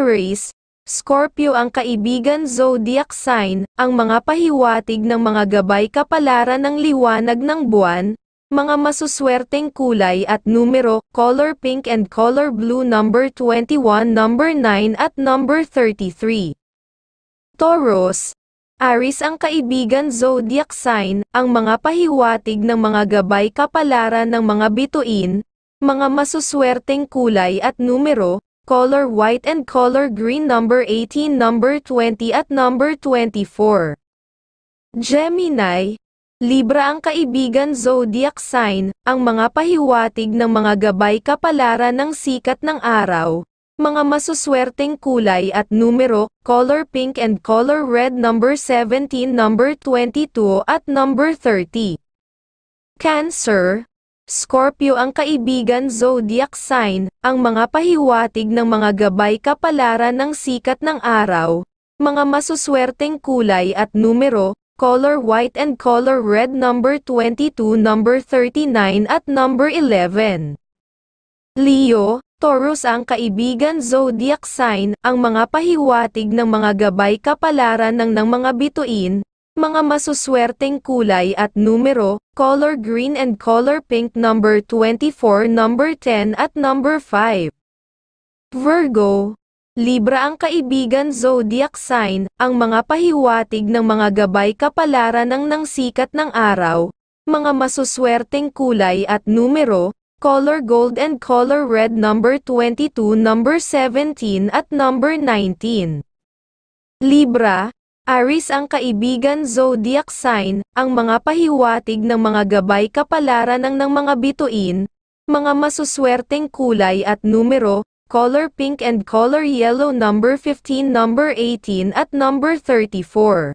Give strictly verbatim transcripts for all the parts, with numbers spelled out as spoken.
Aries, Scorpio ang kaibigan zodiac sign, ang mga pahiwatig ng mga gabay kapalaran ng liwanag ng buwan, mga masuswerteng kulay at numero, color pink and color blue number twenty-one, number nine at number thirty-three. Taurus, Aries ang kaibigan zodiac sign, ang mga pahiwatig ng mga gabay kapalaran ng mga bituin, mga masuswerteng kulay at numero, color white and color green number eighteen, number twenty at number twenty-four. Gemini, Libra ang kaibigan zodiac sign, ang mga pahiwatig ng mga gabay kapalaran ng sikat ng araw, mga masuswerteng kulay at numero, color pink and color red number seventeen, number twenty-two at number thirty. Cancer, Scorpio ang kaibigan zodiac sign, ang mga pahiwatig ng mga gabay kapalaran ng sikat ng araw, mga masuswerteng kulay at numero, color white and color red number twenty-two, number thirty-nine at number eleven. Leo, Taurus ang kaibigan zodiac sign, ang mga pahiwatig ng mga gabay kapalaran ng ng mga bituin, mga masuswerteng kulay at numero, color green and color pink number twenty-four, number ten at number five. Virgo, Libra ang kaibigan zodiac sign, ang mga pahiwatig ng mga gabay kapalaran ng ng sikat ng araw, mga masuswerteng kulay at numero, color gold and color red number twenty-two, number seventeen at number nineteen. Libra, Aries ang kaibigan zodiac sign, ang mga pahiwatig ng mga gabay kapalaran ng ng mga bituin, mga masuswerteng kulay at numero, color pink and color yellow number fifteen, number eighteen at number thirty-four.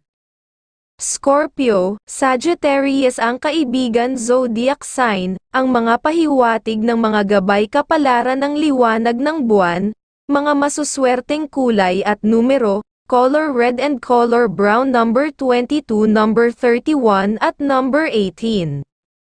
Scorpio, Sagittarius ang kaibigan zodiac sign, ang mga pahiwatig ng mga gabay kapalaran ng liwanag ng buwan, mga masuswerteng kulay at numero, color red and color brown number twenty-two, number thirty-one at number eighteen.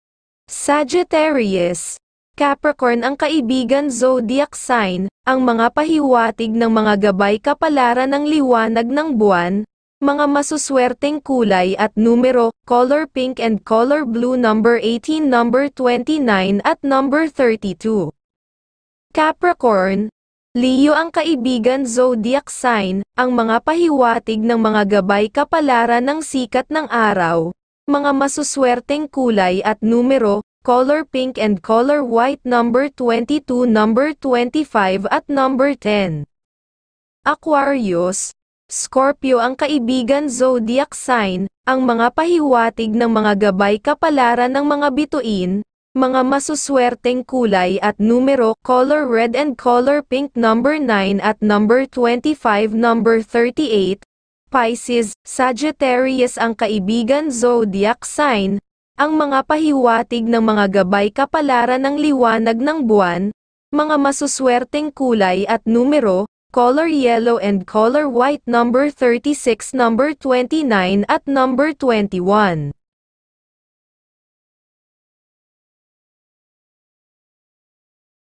Sagittarius, Capricorn ang kaibigan zodiac sign, ang mga pahiwatig ng mga gabay kapalaran ng liwanag ng buwan, mga masuswerteng kulay at numero, color pink and color blue number eighteen, number twenty-nine at number thirty-two. Capricorn, Leo ang kaibigan zodiac sign, ang mga pahiwatig ng mga gabay kapalaran ng sikat ng araw, mga masuswerteng kulay at numero, color pink and color white number twenty-two, number twenty-five at number ten. Aquarius, Scorpio ang kaibigan zodiac sign, ang mga pahiwatig ng mga gabay kapalaran ng mga bituin, mga masuswerteng kulay at numero, color red and color pink number nine at number twenty-five, number thirty-eight. Pisces, Sagittarius ang kaibigan zodiac sign, ang mga pahiwatig ng mga gabay kapalaran ng liwanag ng buwan, mga masuswerteng kulay at numero, color yellow and color white number thirty-six, number twenty-nine at number twenty-one.